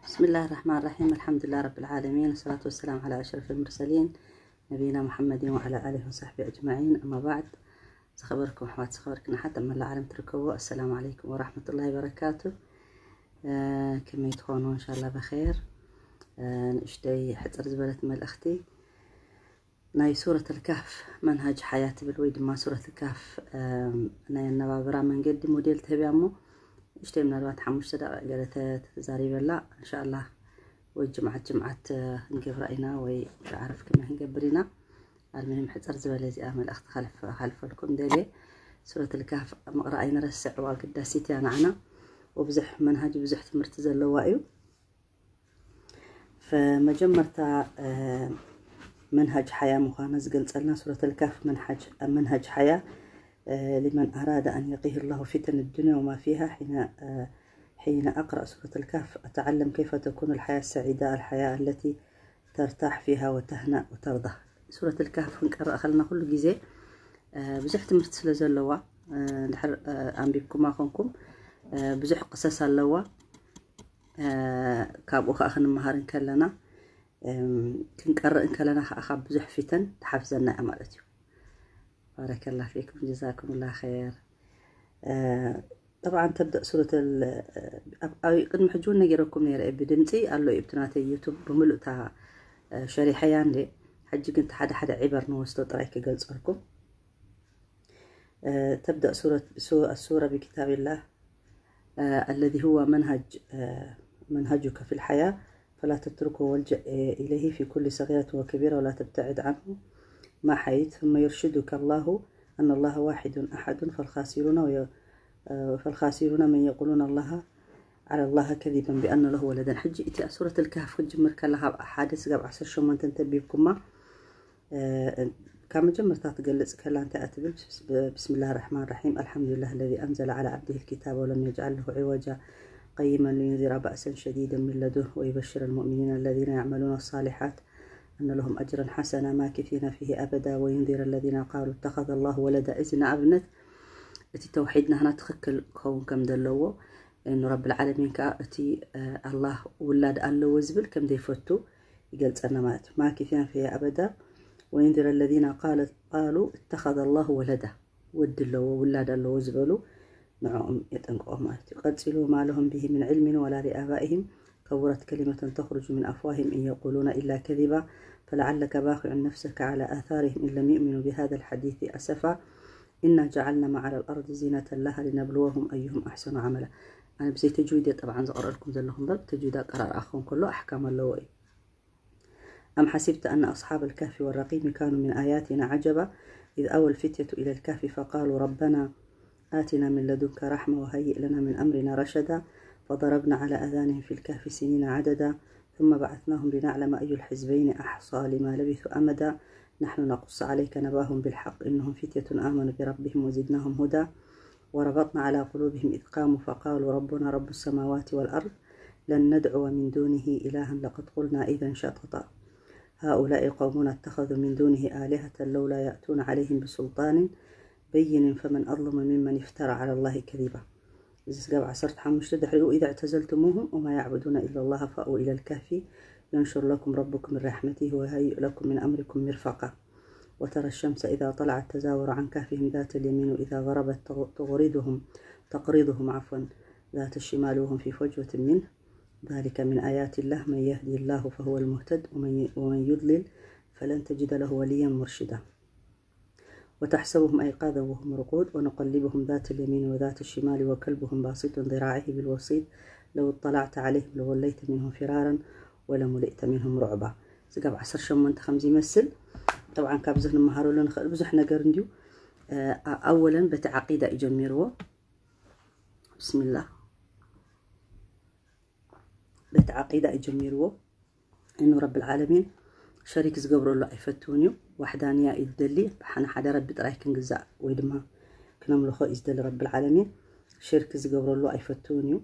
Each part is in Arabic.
بسم الله الرحمن الرحيم. الحمد لله رب العالمين، والصلاة والسلام على أشرف المرسلين نبينا محمد وعلى آله وصحبه أجمعين. أما بعد، خبركم حوات خبركنا حتى من العالم تركوا. السلام عليكم ورحمة الله وبركاته. كما يتخونوا إن شاء الله بخير. نشتي حتى زبلت من الأختي ناي سورة الكهف منهج حياة بالويد ما سورة الكهف ناي النبابرة من قد موديل تبعمو اشتي من الوقت حمش قالت زاري بالله إن شاء الله. والجمعة نجيب رأينا ويعرف كما هنجبرنا. المهم حتى زبالة زي أعمل أخت خلف لكم دلي سورة الكهف رأينا رسع وقداسيتي أنا وبزح منهج بزح تمرتز اللوائي. فمجمرتا منهج حياة مخانز قلت لنا سورة الكهف منهج حياة لمن أراد أن يقيه الله فتن الدنيا وما فيها. حين أقرأ سورة الكهف أتعلم كيف تكون الحياة السعيدة، الحياة التي ترتاح فيها وتهنأ وترضى. سورة الكهف نقرأ خلنا كل جزء بزح تمرت سلزلوا نحر أنبيكم ما خنكم بزح قصص اللوا كابوخ أخن مهار كلنا كنقرأ كلنا أخاب بزح فتن تحفزنا أمالتي. بارك الله فيكم، جزاكم الله خير. طبعا تبدأ سورة قد محجون نجركم نير بدمتي قال له يبتناتي يوتيوب بملؤتها شريحيان لي حجي كنت حدا عبر نوستو طريقة قلت لكم. تبدأ السورة بكتاب الله الذي هو منهجك في الحياة، فلا تتركه والجأ إليه في كل صغيرة وكبيرة ولا تبتعد عنه ما حيث. ثم يرشدك الله أن الله واحد أحد، فالخاسرون من يقولون الله على الله كذبا بأن له ولدا. حجي إتي سورة الكهف جمر كلها حادث قبل 10 شو ما تنتبه بكم كما جمر تقلص كلا أنت أتبل. بسم الله الرحمن الرحيم. الحمد لله الذي أنزل على عبده الكتاب ولم يجعل له عوجا قيما لينذر بأسا شديدا من لدنه ويبشر المؤمنين الذين يعملون الصالحات أن لهم أجرا حسنا ماكثين فيه أبدا وينذر الذين قالوا اتخذ الله ولدا. إذن أبنت أتي توحيدنا هنا تخكل كون كم دلوه إنه رب العالمين كأتي الله ولاد الله وزبل كم ديفتو يقلت أنا مات ماكثين فيه أبدا وينذر الذين قالوا اتخذ الله ولدا ودلوه ولاد الله وزبلوا معهم يتنقوا مات. قد سلوا ما لهم به من علم ولا لآبائهم كبرت كلمة تخرج من أفواههم إن يقولون إلا كذبا فلعلك باخع نفسك على آثارهم إن لم يؤمنوا بهذا الحديث أسفا إنا جعلنا ما على الأرض زينة لها لنبلوهم أيهم أحسن عملا. أنا بزي تجويدي طبعا زأقرأ لكم زلهم ضرب تجويد قرار أخون كله أحكام اللوئي. أم حسبت أن أصحاب الكهف والرقيم كانوا من آياتنا عجبا إذ أوى الفتية إلى الكهف فقالوا ربنا آتنا من لدنك رحمة وهيئ لنا من أمرنا رشدا فضربنا على أذانهم في الكهف سنين عددا ثم بعثناهم لنعلم أي الحزبين أحصى لما لبثوا أمدا نحن نقص عليك نباهم بالحق إنهم فتية آمنوا بربهم وزدناهم هدى وربطنا على قلوبهم إذ قاموا فقالوا ربنا رب السماوات والأرض لن ندعو من دونه إلها لقد قلنا إذا شططا هؤلاء قومنا اتخذوا من دونه آلهة لولا يأتون عليهم بسلطان بين فمن أظلم ممن افترى على الله كذبا. إذا قبع عصرت حمش تدحروا إذا اعتزلتموهم وما يعبدون إلا الله فأووا إلى الكهف ينشر لكم ربكم من رحمته ويهيئ لكم من أمركم مرفقا. وترى الشمس إذا طلعت تزاور عن كهفهم ذات اليمين وإذا غربت تقرضهم ذات الشمال وهم في فجوة منه ذلك من آيات الله من يهدي الله فهو المهتد ومن يضلل فلن تجد له وليا مرشدا. وتحسبهم أيقاظا وهم رقود ونقلبهم ذات اليمين وذات الشمال وكلبهم باسط ذراعيه بالوسيط لو اطلعت عليهم لوليت منهم فرارا ولملئت منهم رعبا. زقاب 10 شمنت 5 يمثل طبعا كابزهن مهارو لنا خير بزح نجر نديو. أولا بتعقيدة يجمروا بسم الله بتعقيدة يجمروا إنه رب العالمين شريك زقبروا الله يفتونيو وحدانية يدلي بحنا حدا رب ترايكن جزاء ويدما كنا ملخو يزدل رب العالمين شرك زقبروا الله يفتونيو.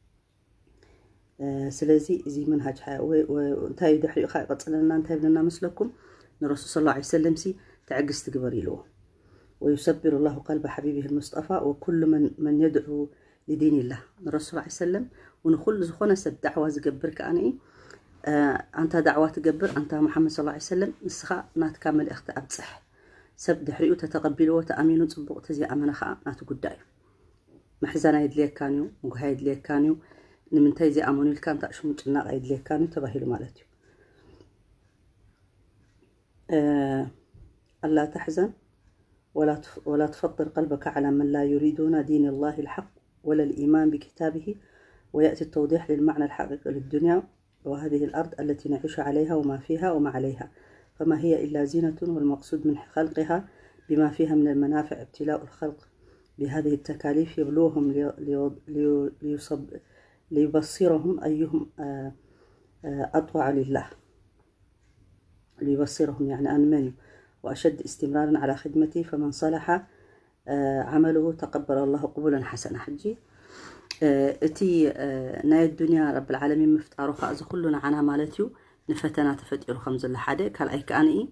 سلازي زي منهج حياة وانتهي دحري خاي قصلنا انتهي لنا مثلكم الرسول صلى الله عليه وسلم سي تعجز تقبري له ويسبر الله قلب حبيبه المصطفى وكل من يدعو لدين الله الرسول صلى الله عليه وسلم ونخل زخونة سب دعوة زقبر كأني أنت دعوة تقبر أنت محمد صلى الله عليه وسلم نسخة ناتكامل اخت أبصح سب دحريو تتقبلوا وتأمينوا تطبق تزي أمانة خاء ناتو قداي محزانا يدليك كانيو مقها يدليك كانيو من تيزي أموني الكام تأشو مجلنا يدليك كانيو تباهلوا مالتيو ألا تحزن ولا تفضل قلبك على من لا يريدون دين الله الحق ولا الإيمان بكتابه ويأتي التوضيح للمعنى الحقيقي للدنيا وهذه الأرض التي نعيش عليها وما فيها وما عليها فما هي إلا زينة والمقصود من خلقها بما فيها من المنافع ابتلاء الخلق بهذه التكاليف يبلوهم ليبصرهم أيهم أطوع لله ليبصرهم يعني أنمنوا وأشد استمرارا على خدمتي فمن صلح عمله تقبل الله قبولا حسنا حجي اتي ناي الدنيا رب العالمين مفتاروها از كلنا عنها مالتيو نفتنا تفجروا خمس لحده كال اي كاني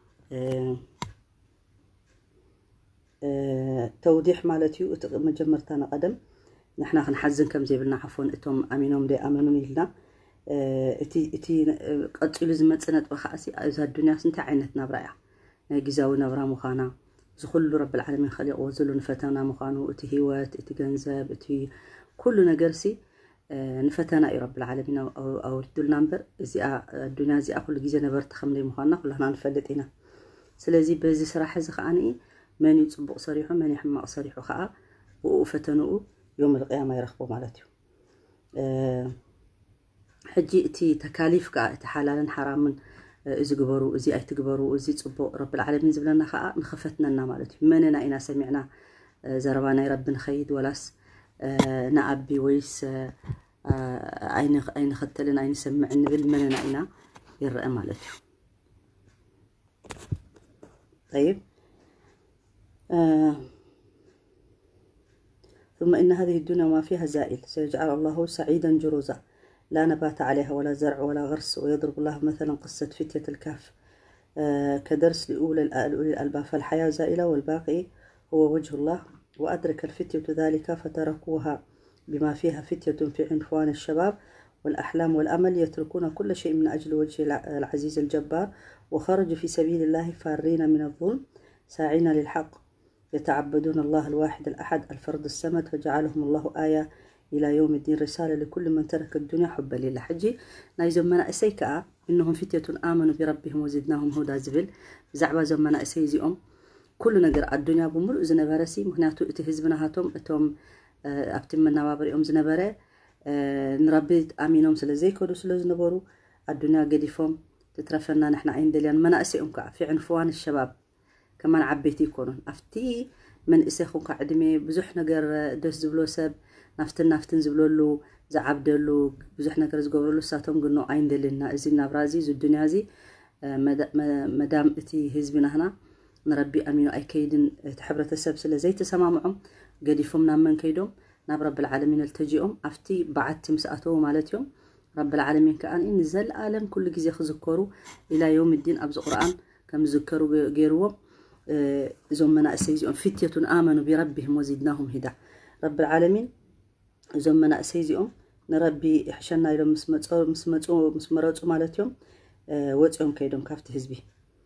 توضيح مالتيو مجمرتنا قدم نحنا خنحزن كم زي بلنا عفوا اتهم امينهم دي امنون لنا اتي قتلوا زمصنت بخاسي از الدنيا سنت عينت نبرايا ناي غزاو نبرا مخانا زخل رب العالمين خلق وزلوا نفتنا مخانو اتي هوات اتي جنزب اتي كل نجرسي نفتنا رب العالمين أو ردول نمبر زي الدنيا زي كل جزء نبرت خملي مخانا كلنا نفلتنا سلازي بزي صراحة زخاني من يصبق صريحه من يحمق صريحه خاء وفتنوا يوم القيامة يرخبوا مالتيو حجي اتي تكاليف كا تحلالا حرام إذا جبروا إذا أي تجبروا إذا تصبوا رب العالمين زبلنا خاء نخفتنا مالتيو مننا إنا سمعنا زربانا رب نخيد ولاس نأبي ويس أين ختلنا أين سمع النبل مننا إنا يرأى مالتيو طيب ثم إن هذه الدنيا ما فيها زائل سيجعل الله سعيدا جروزا لا نبات عليها ولا زرع ولا غرس ويضرب الله مثلا قصة فتية الكهف كدرس لأولي الألباب فالحياة زائلة والباقي هو وجه الله وأدرك الفتية ذلك فتركوها بما فيها فتية في عنفوان الشباب والأحلام والأمل يتركون كل شيء من أجل وجه العزيز الجبار وخرجوا في سبيل الله فارين من الظلم ساعين للحق يتعبدون الله الواحد الأحد الفرد الصمد فجعلهم الله آية إلى يوم الدين رسالة لكل من ترك الدنيا حبا لله حجي نايزم منا أسيكا إنهم فتية آمنوا بربهم وزدناهم هدى زبل زعبا زمنا أسيزي كل نجر الدنيا بمر زنبرسي مهناتو اتهزبنا هاتهم اتهم أبتم من نوابر يوم زنبرة نربي أمينهم سلزي كودو سلزنبرو الدنيا قديفهم تترفلنا نحن عين دليان منا أسيئنك في عنفوان الشباب كمان عبيتي يكونون أفتي من إسيخونك عدمي بزح نجر دوس زبلو سب نفتن زبلولو زعبدلو بزح نجر زقبرلو ساتهم قلنو عين دلينا إزينا برازي زو الدنيا زي مدام اتي هزبنا هنا نربي أمينو أي كيدن تحبرة السبسلة زي تسمامعهم قد يفهمنا من كيدهم ناب رب العالمين التجيهم أفتي بعد تمسأتهم مالتهم رب العالمين كأن نزل العالم كل جزء يخذكروا إلى يوم الدين أبز قرآن كم ذكروا جيروا زمنا أسيزهم فتية آمنوا بربهم وزدناهم هدى رب العالمين زمنا أسيزهم نربي إحشنا إلى مسمرات مالتهم وجههم كيدهم كافت حزبي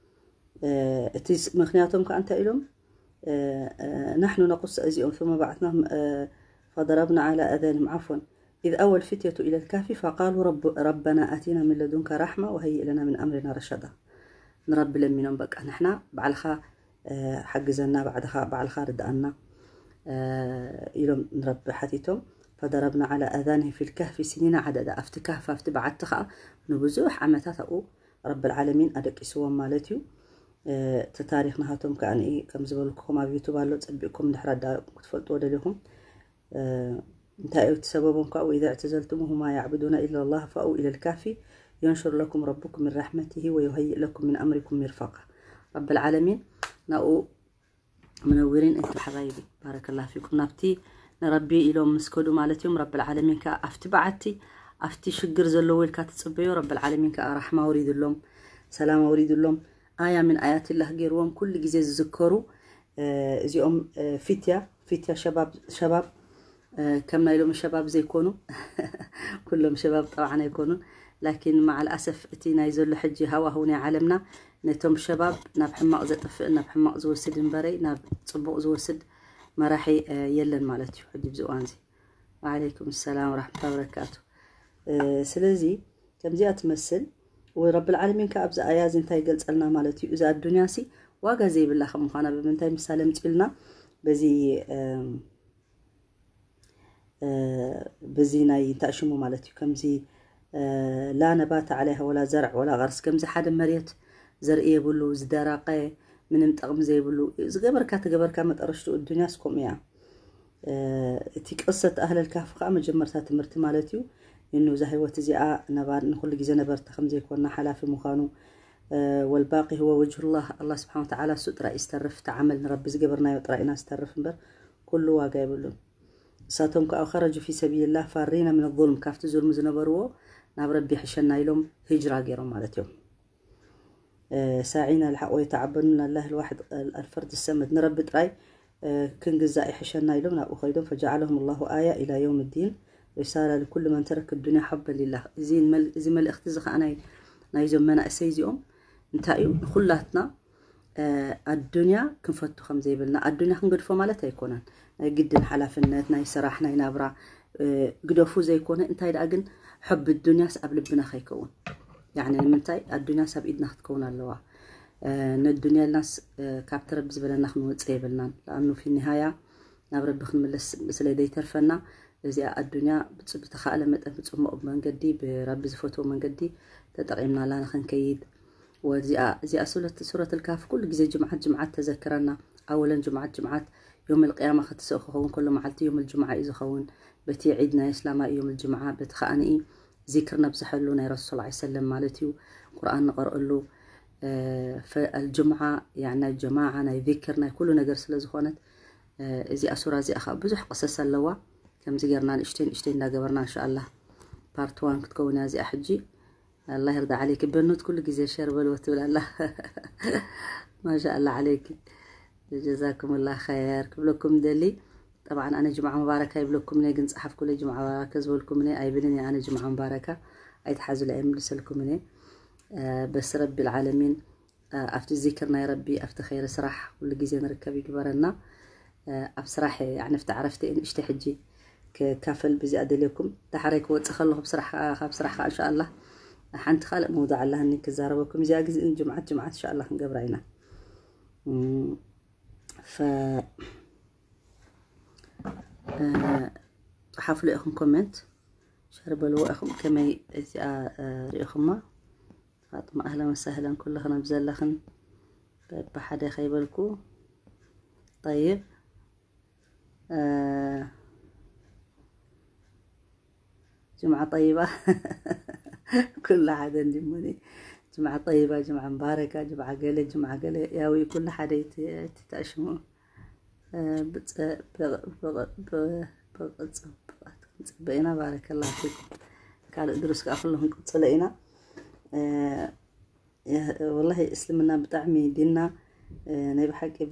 مخنياتهم كأنت إلهم نحن نقص أزيهم ثم بعثناهم فضربنا على أذانهم عفوا إذ أول فتية إلى الكهف فقالوا ربنا آتنا من لدنك رحمة وهيئ لنا من أمرنا رشدا نرب لمنهم بقى نحن بعلخا حجزنا بعلخا ردأنا إلهم نرب حتيتهم فضربنا على أذانهم في الكهف سنين عددا أفتكهف أفتبعتها نبزوح عمتها رب العالمين أدك إسوا مالتيو تتاريخنا هاتهم كأن إيه كم زبالكم ما بيتوبالو تسبقكم نحرد دا تفلتوا لهم انتهوا تسببهم كأو إذا اعتزلتموه ما يعبدون إلا الله فأو إلى الكهف ينشر لكم ربكم من رحمته ويهيئ لكم من أمركم مرفقا رب العالمين نأو منورين انتو حبايبي بارك الله فيكم نبتي نربي إلهم مسكودوا مالتهم رب العالمين كأفتي بعتي أفتي شجر زلويل كاتتصبيو رب العالمين كأرحمة أريد لهم سلام أريد لهم آية من آيات الله غيرهم كل جزء ذكروا زيهم فتية شباب كم نايلهم الشباب زي يكونوا كلهم شباب طبعا يكونون لكن مع الأسف اتينا يزول حجي هوا هوني عالمنا نتوم شباب ناب حماق زطفئ ناب حماق زوسد مبري ناب صبوق زوسد مراحي يلن مالتي حجي بزوانزي. وعليكم السلام ورحمة الله وبركاته. سلازي كم زي أتمثل ورب العالمين كأبز آيات انتاي قلت لنا مالتي إذا الدنيا سي واقع زي بالله خمخانا بمنتاي مسالمت لنا بزي بزينا ينتأشمو مالتي كم زي لا نبات عليها ولا زرع ولا غرس كم زي حد مريت زرقية بلو زدراقية من متقم زي بلو تقبركا متقرشتو الدنيا سكم يا تيك قصة أهل الكهف قام جمرتها تمرت مالتيو إنه زهيوة زياء نبار نقول جزء نبرت خمسة يكون حلاف مخانو والباقي هو وجه الله سبحانه وتعالى سترة استرف تعمل نرب زجبرنا يطرأنا استرف نبر كله واقع بلون ساتهم كأو خرجوا في سبيل الله فارينا من الظلم كافت زول مزنبروا نبرب بحشنا يلوم هجرة غيرهم مالتيهم ساعينا الحق ويتعبدون الله الواحد الفرد السمد نرب تراي كن جزاء حشنا يلوم نأخذهم فجعلهم الله آية إلى يوم الدين رسالة لكل من ترك الدنيا حبا لله زي ما الاختزخ أنا نايزم منا أسيزيهم انتايو خلاتنا الدنيا كنفتو خمزي بلنا الدنيا خنقدفو مالتها يكونن قد حلافنات ناي سراح ناي نابرا قدفو زي يكون انتاي داقن حب الدنيا سأب لبنا خيكون يعني منتاي الدنيا سأب إدنا تكون اللواء الدنيا الناس كابتر بزبلنا خنو تسيبلنا لأنه في النهاية نابرا بخن مسلا دي ترفنا زي الدنيا بتخيل متى بتصوم من قدي برب زفوته من قدي تتقيمنا لا نخن كيد وزي سورة الكهف كل جزء جمعة تذكرنا أولا جمعة يوم القيامة خون كل معلتي يوم الجمعة إذا خون بتي عيدنا إسلام يوم الجمعة بتخاني ذكرنا بزحلونا رسول الله عليه وسلم مالتي قرآن نقرأ له فالجمعة يعني الجماعة ذكرنا كلنا جرس لزخونت زي أسورة زي أخا بزح قصص اللوا كم زيرنا اشتين لا قبرنا إن شاء الله بارت 1 كتكون زي أحجي الله يرضى عليك بنوت كل جزء شرب الوتول الله ما شاء الله عليك جزاكم الله خير كلكم دلي طبعا أنا جمعة مباركة يبلكم نيجن صحف كل جمعة مباركة زولكم ني أي بني أنا جمعة مباركة أي تحازوا لأم لسلكم ني بس رب العالمين أفتي ذكرنا يا ربي أفتي خير سراح كل جزء نركب يكبرنا بصراحة يعني عرفت إن اشتحجي كافل بزيادة لكم تحرك وتخلوه بصراحة إن شاء الله حنت خالق موضوع الله إني كزاربكم زي أجزء جمعة إن شاء الله نقبرينا ف حافلوا أخم كومنت شربوا أخم كما ريخم ما فاطمة أهلا وسهلا كلنا بزلخن بحدا خيبلكو طيب جمعة طيبة كل حدا نجموني جمعة طيبة جمعة مباركة جمعة قلة ياوي كل حدا تتأشمو بقينا بارك الله فيكم قالوا ادرسك أخلهم قصلينا والله اسلمنا بطعمي ديننا نبي حكي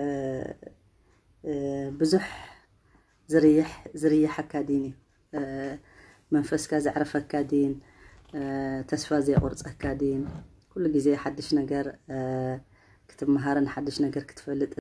بزح زريح كاديني منفس كاز عرف كادين تسفى زي قرص كادين كل جزء حدش نجار كتب مهارا حدش نجار كتفلت